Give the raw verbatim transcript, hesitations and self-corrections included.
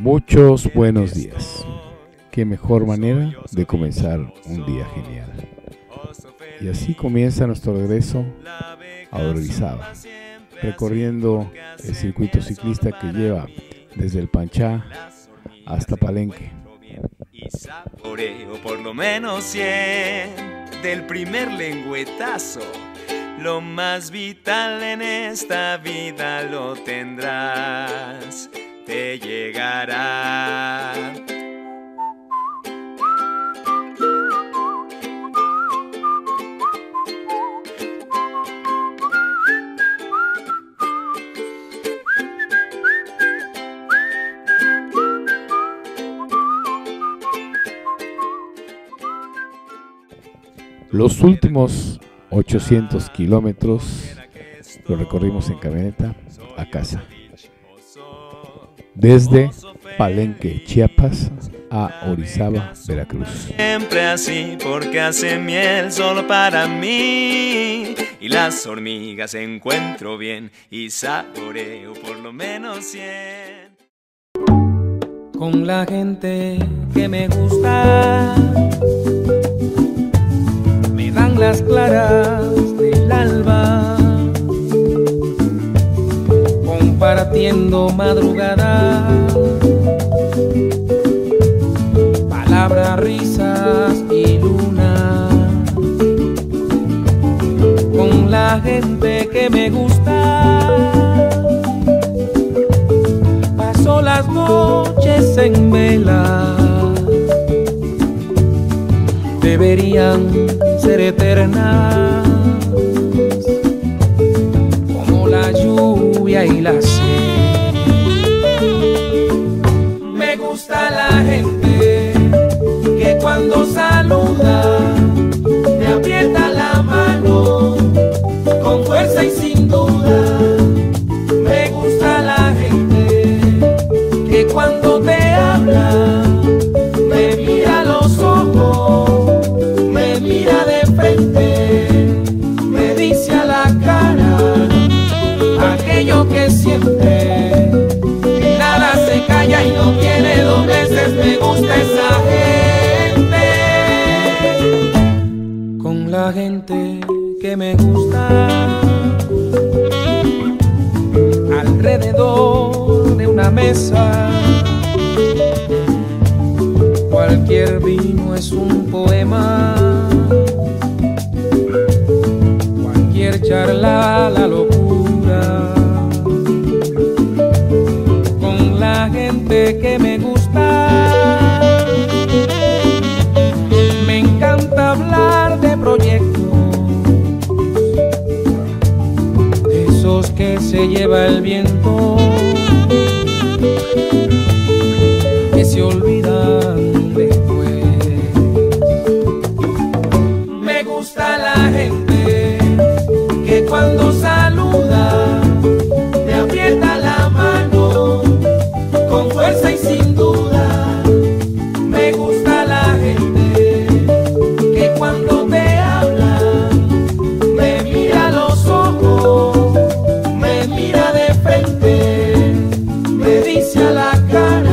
Muchos buenos días. Qué mejor manera de comenzar un día genial. Y así comienza nuestro regreso a Orizaba, recorriendo el circuito ciclista que lleva desde el Panchá hasta Palenque. Y saboreo por lo menos cien del primer lengüetazo. Lo más vital en esta vida lo tendrás, te llegará. Los últimos ochocientos kilómetros lo recorrimos en camioneta a casa. Desde Palenque, Chiapas, a Orizaba, Veracruz. Siempre así porque hace miel solo para mí. Y las hormigas encuentro bien y saboreo por lo menos cien. Con la gente que me gusta me dan las claras del alba, compartiendo madrugada, palabras, risas y luna. Con la gente que me gusta paso las noches en vela, deberían ser eternas como la lluvia y la sed. Me gusta la gente que cuando saluda te aprieta la mano con fuerza y sin duda. Me gusta la gente que cuando te habla me mira a los ojos, me mira de frente, me dice a la cara aquello que siente, que nada se calla y no tiene dobleces. Me gusta esa gente. Con la gente que me gusta, alrededor de una mesa, cualquier vino es un poema, cualquier charla la locura. Con la gente que me gusta me encanta hablar de proyectos, de esos que se lleva el viento, que se olvidan después. Me gusta la gente que cuando saluda te aprieta la mano con fuerza y sin duda. Me gusta la gente que cuando te habla me mira a los ojos, me mira de frente, me dice a la cara